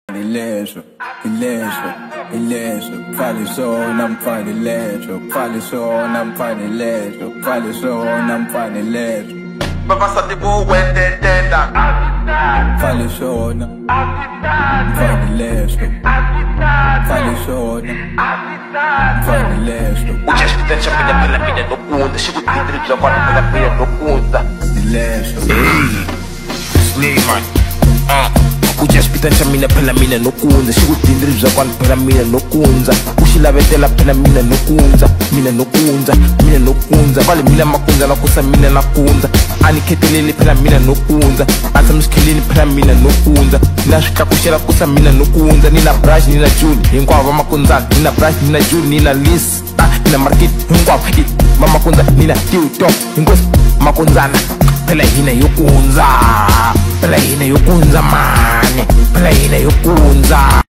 Ileso, falisona mfana ileso, falisona mfana ileso, falisona mfana ileso. Baba sati bo wende tenda. Falisona mfana ileso, falisona mfana ileso. Uchaspita mina nokunda, shikutindrija kwana mina nokunda. Ileso. Slayman. Uchaspita mina phela mina nokunda, shikutindrija kwana phela mina nokunda. Ushilavetela phela mina nokunda, mina nokunda. Vale mina makunda la kusa mina nakunda. Anikhetelele phela mina nokunda. Asamskheleni phela mina nokunda. Naswitakushela kusa mina nokunda. Nina brush nina June, hinkwavo makundzana. Nina brush nina June, nina Liz, nina Market, hinkwavo mama kunza nina TikTok, hinkwavo makundzana. Phela hina yokunza, phela hina yokunza mani, phela hina yokunza.